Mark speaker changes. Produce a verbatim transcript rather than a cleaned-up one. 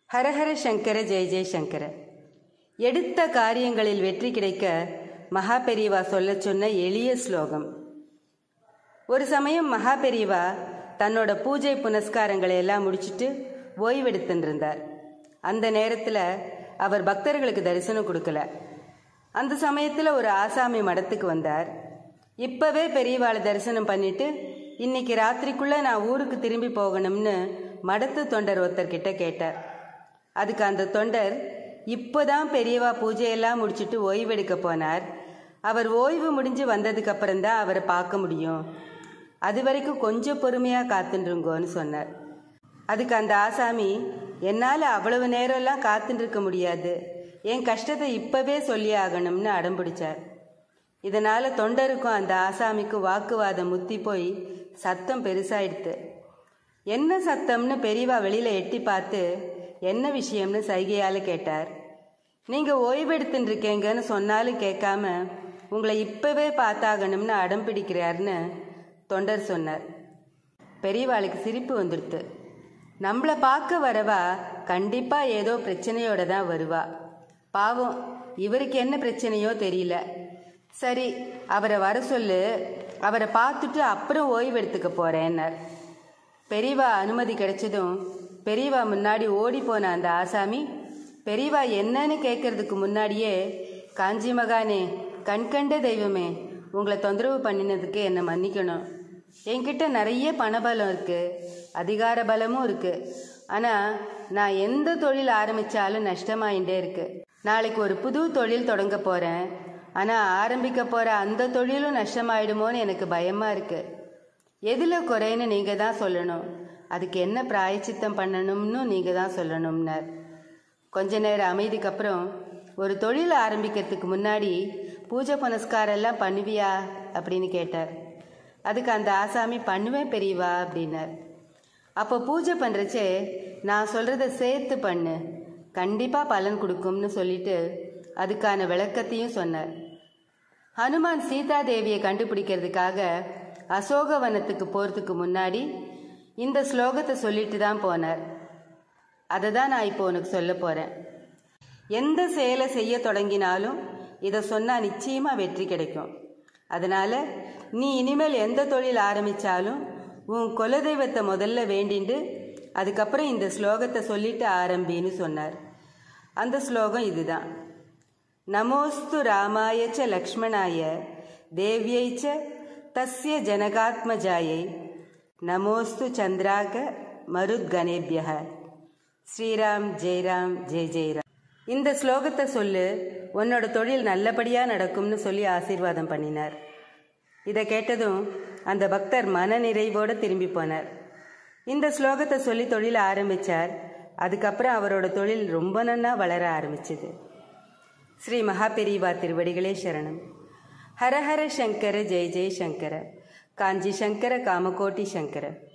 Speaker 1: ஹரஹர சங்கர ஜெய ஜெய சங்கர. எடுத்த காரியங்களில் வெற்றி கிடைக்க மகா பெரியவா சொல்ல சொன்ன எளிய ஸ்லோகம். ஒரு சமயம் மகா பெரியவா தன்னோட பூஜை புனஸ்காரங்களை எல்லாம் முடிச்சுட்டு ஓய்வெடுத்துட்டு இருந்தார். அந்த நேரத்தில் அவர் பக்தர்களுக்கு தரிசனம் கொடுக்கல. அந்த சமயத்தில் ஒரு ஆசாமி மடத்துக்கு வந்தார். இப்பவே பெரியவாளை தரிசனம் பண்ணிட்டு இன்னைக்கு ராத்திரிக்குள்ள நான் ஊருக்கு திரும்பி போகணும்னு மடத்து தொண்டர் ஒருத்தர்கிட்ட கேட்டார். அதுக்கு அந்த தொண்டர், இப்போதான் பெரியவா பூஜையெல்லாம் முடிச்சுட்டு ஓய்வெடுக்க போனார், அவர் ஓய்வு முடிஞ்சு வந்ததுக்கு அப்புறம்தான் அவரை பார்க்க முடியும், அது வரைக்கும் கொஞ்சம் பொறுமையாக காத்துருங்கோன்னு சொன்னார். அதுக்கு அந்த ஆசாமி, என்னால் அவ்வளவு நேரம்லாம் காத்துருக்க முடியாது, என் கஷ்டத்தை இப்போவே சொல்லி ஆகணும்னு அடம்பிடிச்சார். இதனால் தொண்டருக்கும் அந்த ஆசாமிக்கும் வாக்குவாதம் முத்தி போய் சத்தம் பெருசாயிடுத்து. என்ன சத்தம்னு பெரியவா வெளியில் எட்டி பார்த்து என்ன விஷயம்னு சைகையால் கேட்டார். நீங்கள் ஓய்வெடுத்துட்டு இருக்கீங்கன்னு சொன்னாலும் கேட்காம உங்களை இப்போவே பார்த்தாகணும்னு அடம் பிடிக்கிறார்னு தொண்டர் சொன்னார். பெரியவாளுக்கு சிரிப்பு வந்துடுத்து. நம்மளை பார்க்க வரவா கண்டிப்பாக ஏதோ பிரச்சனையோட தான் வருவா. பாவம், இவருக்கு என்ன பிரச்சனையோ தெரியல. சரி, அவரை வர சொல்லு, அவரை பார்த்துட்டு அப்புறம் ஓய்வெடுத்துக்க போகிறேன்னார். பெரியவா அனுமதி கிடைச்சதும் பெரியவா முன்னாடி ஓடி போன அந்த ஆசாமி பெரியவா என்னன்னு கேட்கறதுக்கு முன்னாடியே, காஞ்சி மகானே, கண்கண்ட தெய்வமே, உங்களை தொந்தரவு பண்ணினதுக்கு என்னை மன்னிக்கணும். என்கிட்ட நிறைய பணபலம் இருக்குது, அதிகார பலமும் இருக்குது. ஆனால் நான் எந்த தொழில் ஆரம்பித்தாலும் நஷ்டமாயிட்டே இருக்கு. நாளைக்கு ஒரு புது தொழில் தொடங்க போகிறேன், ஆனால் ஆரம்பிக்க போகிற அந்த தொழிலும் நஷ்டமாயிடுமோன்னு எனக்கு பயமாக இருக்குது. எதில் குறைன்னு நீங்கள் தான் சொல்லணும், அதுக்கு என்ன பிராயச்சித்தம் பண்ணணும்னு நீங்கள் தான் சொல்லணும்னார். கொஞ்ச நேரம் அமைதிக்கு அப்புறம், ஒரு தொழில் ஆரம்பிக்கிறதுக்கு முன்னாடி பூஜை புனஸ்காரம் எல்லாம் பண்ணுவியா அப்படின்னு கேட்டார். அதுக்கு அந்த ஆசாமி, பண்ணுவேன் பெரியவா அப்படின்னார். அப்போ பூஜை பண்ணுறச்சே நான் சொல்கிறத சேர்த்து பண்ணு, கண்டிப்பாக பலன் கொடுக்கும்னு சொல்லிட்டு அதுக்கான விளக்கத்தையும் சொன்னார். ஹனுமான் சீதா தேவியை கண்டுபிடிக்கிறதுக்காக அசோகவனத்துக்கு போகிறதுக்கு முன்னாடி இந்த ஸ்லோகத்தை சொல்லிட்டு தான் போனார். அதை தான் நான் இப்போ உனக்கு சொல்ல போகிறேன். எந்த செயலை செய்ய தொடங்கினாலும் இதை சொன்னால் நிச்சயமாக வெற்றி கிடைக்கும். அதனால் நீ இனிமேல் எந்த தொழில் ஆரம்பித்தாலும் உன் குலதெய்வத்தை முதல்ல வேண்டிண்டு அதுக்கப்புறம் இந்த ஸ்லோகத்தை சொல்லிட்டு ஆரம்பின்னு சொன்னார். அந்த ஸ்லோகம் இதுதான். நமோஸ்து ராமாயச்ச லக்ஷ்மணாய தேவ்யைச்ச தஸ்ய ஜனகாத்மஜாயை நமோஸ்து சந்திராக மருத்கணேபிய. ஸ்ரீராம் ஜெயராம் ஜெய ஜெயராம். இந்த ஸ்லோகத்தை சொல்லு, உன்னோட தொழில் நல்லபடியாக நடக்கும்னு சொல்லி ஆசீர்வாதம் பண்ணினார். இதை கேட்டதும் அந்த பக்தர் மன நிறைவோடு திரும்பி போனார். இந்த ஸ்லோகத்தை சொல்லி தொழில் ஆரம்பித்தார். அதுக்கப்புறம் அவரோட தொழில் ரொம்ப நன்னா வளர ஆரம்பிச்சது. ஸ்ரீ மகாபெரிவா திருவடிகளே சரணம். ஹரஹர சங்கர ஜெய ஜெய சங்கர. காஞ்சி சங்கர காமகோட்டி சங்கர.